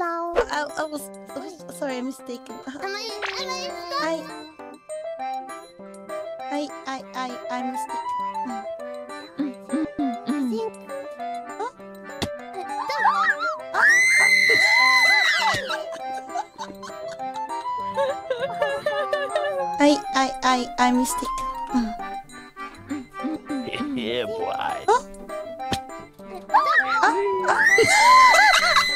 Hello. I was sorry, I'm mistaken. I'm mistaken. I'm mistaken. Yeah, boy.